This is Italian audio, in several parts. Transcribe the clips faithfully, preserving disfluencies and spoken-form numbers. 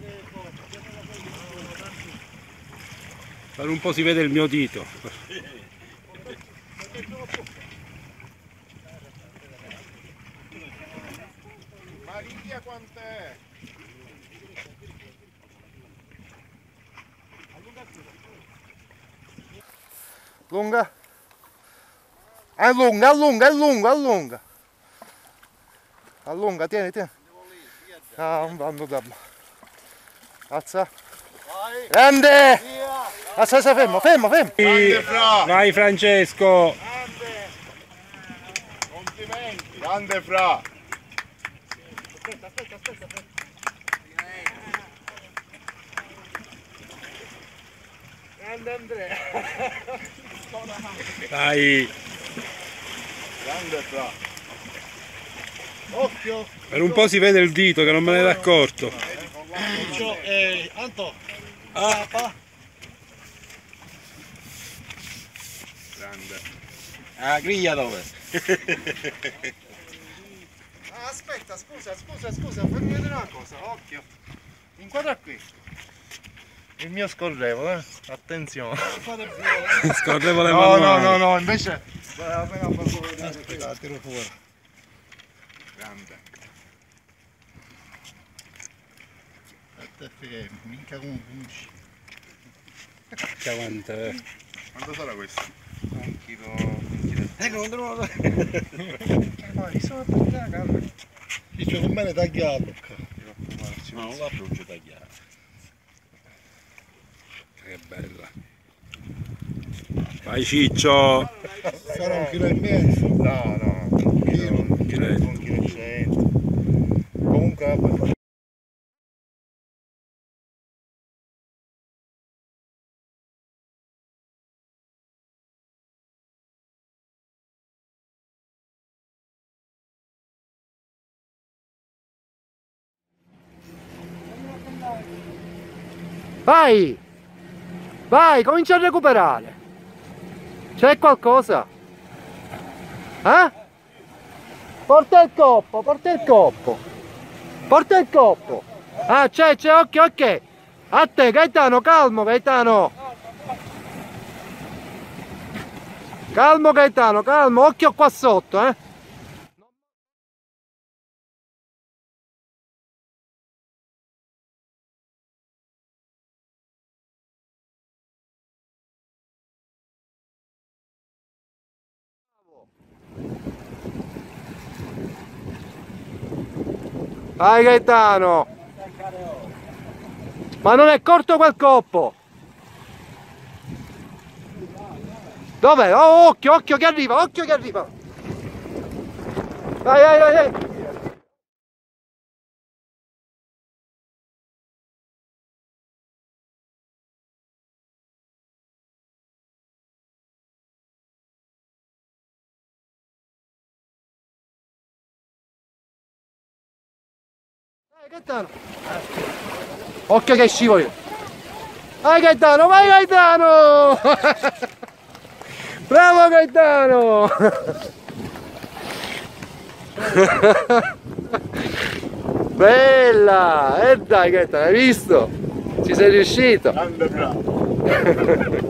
Per un po' si vede il mio dito. Maria quant'è? Lunga? Allunga, allunga, allunga, allunga. Allunga, tieni, tieni. Ah, non vanno da. Alza. Grande! Alza, alza, fermo, fermo, fermo. Vai Francesco. Grande! Complimenti! Grande Fra! Aspetta, aspetta, aspetta, aspetta. Grande Andrea! Dai. Grande Fra! Occhio! Per un po' si vede il dito che non me ne ero accorto. Eh, Anto! Ah. Grande! Ah, griglia dove? Ah, aspetta, scusa, scusa, scusa, fammi vedere una cosa, occhio. Inquadra qui. Il mio scorrevole, eh? Attenzione. Scorrevole No, manuale. no, no, no, invece. Appena fatto vedere qui. La tiro fuori. Grande. Aspetta che minchia come punci. Quante? Quanto sarà questo? Un chilo. Un chilo. Ecco, non trovo. Ma li sono tagliati, calma. Dice con me ne tagliato. No, Non la fruce tagliata. Che bella. Vai Ciccio. Sarà un chilo e mezzo. No, no, un chilo, un chilo, chiletto. un chilo e cento. Comunque vabbè. Vai! Vai, comincia a recuperare! C'è qualcosa? Eh? Porta il coppo, porta il coppo! Porta il coppo! Ah, c'è, c'è, ok, ok! A te, Gaetano, calmo, Gaetano! Calmo, Gaetano, calmo, occhio qua sotto, eh! Vai Gaetano! Ma non è corto quel coppo! Dov'è? Oh, occhio, occhio che arriva, occhio che arriva! Vai, vai, vai, vai! Vai Gaetano! Occhio che scivoli! Vai Gaetano, vai Gaetano! Bravo Gaetano! Bella! E dai Gaetano, hai visto? Ci sei riuscito! Grande bravo!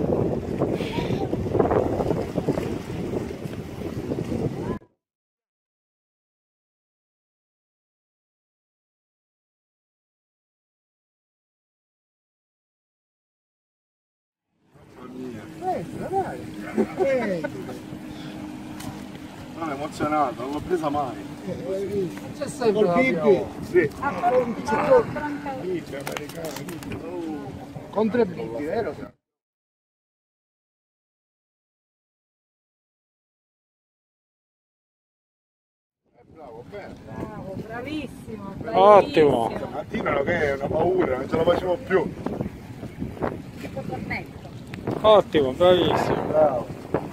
Sono emozionato, non l'ho presa mai. C'è sempre la piola. Sì. Con tre bicchi, vero? Bravo, bene. Bravo, bravissimo, bravissimo. Ottimo. Mattina che è una paura, non ce la facevo più. Ottimo, bravissimo. Bravo.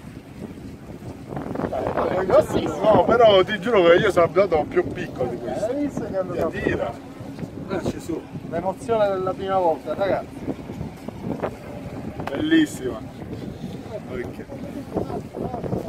No, però ti giuro che io sono abituato più piccolo di questo. Hai visto che hanno Ti tira. l'emozione della prima volta, ragazzi? Bellissima. Perché?